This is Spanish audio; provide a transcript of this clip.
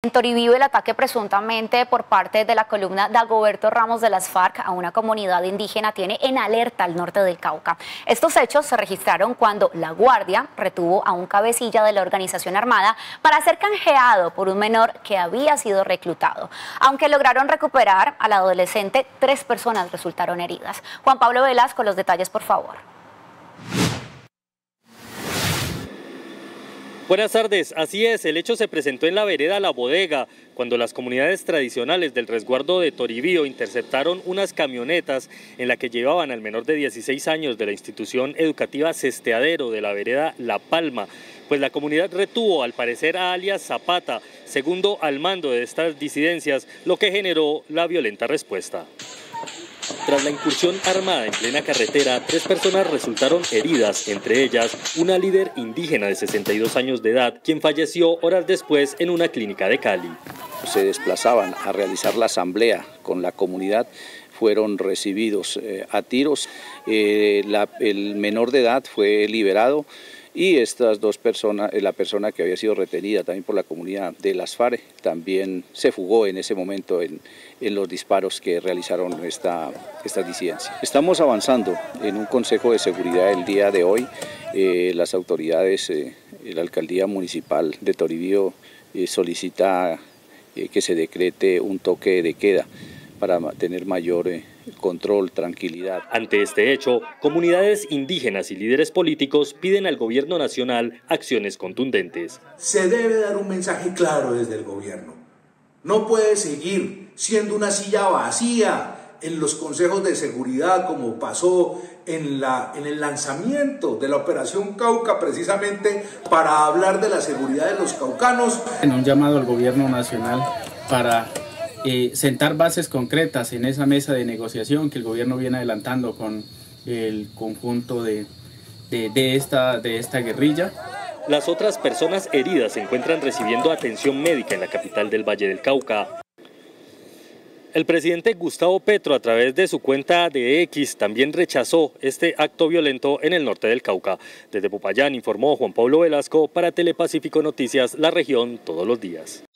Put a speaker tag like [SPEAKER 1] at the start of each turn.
[SPEAKER 1] En Toribío, el ataque presuntamente por parte de la columna Dagoberto Ramos de las FARC a una comunidad indígena tiene en alerta al norte del Cauca. Estos hechos se registraron cuando la Guardia retuvo a un cabecilla de la organización armada para ser canjeado por un menor que había sido reclutado. Aunque lograron recuperar al adolescente, 3 personas resultaron heridas. Juan Pablo Velasco, los detalles, por favor.
[SPEAKER 2] Buenas tardes, así es, el hecho se presentó en la vereda La Bodega, cuando las comunidades tradicionales del resguardo de Toribío interceptaron unas camionetas en la que llevaban al menor de 16 años de la institución educativa Cesteadero de la vereda La Palma, pues la comunidad retuvo al parecer a alias Zapata, segundo al mando de estas disidencias, lo que generó la violenta respuesta. Tras la incursión armada en plena carretera, 3 personas resultaron heridas, entre ellas una líder indígena de 62 años de edad, quien falleció horas después en una clínica de Cali.
[SPEAKER 3] Se desplazaban a realizar la asamblea con la comunidad, fueron recibidos a tiros, el menor de edad fue liberado y estas 2 personas, la persona que había sido retenida también por la comunidad de las FARC, también se fugó en ese momento en los disparos que realizaron esta disidencia. Estamos avanzando en un consejo de seguridad el día de hoy. Las autoridades, la alcaldía municipal de Toribío solicita que se decrete un toque de queda para tener mayor control, tranquilidad.
[SPEAKER 2] Ante este hecho, comunidades indígenas y líderes políticos piden al gobierno nacional acciones contundentes.
[SPEAKER 4] Se debe dar un mensaje claro desde el gobierno. No puede seguir siendo una silla vacía en los consejos de seguridad como pasó en el lanzamiento de la Operación Cauca, precisamente para hablar de la seguridad de los caucanos.
[SPEAKER 5] En un llamado al gobierno nacional para sentar bases concretas en esa mesa de negociación que el gobierno viene adelantando con el conjunto de esta guerrilla.
[SPEAKER 2] Las otras personas heridas se encuentran recibiendo atención médica en la capital del Valle del Cauca. El presidente Gustavo Petro, a través de su cuenta de X, también rechazó este acto violento en el norte del Cauca. Desde Popayán informó Juan Pablo Velasco para Telepacífico Noticias, La Región, todos los días.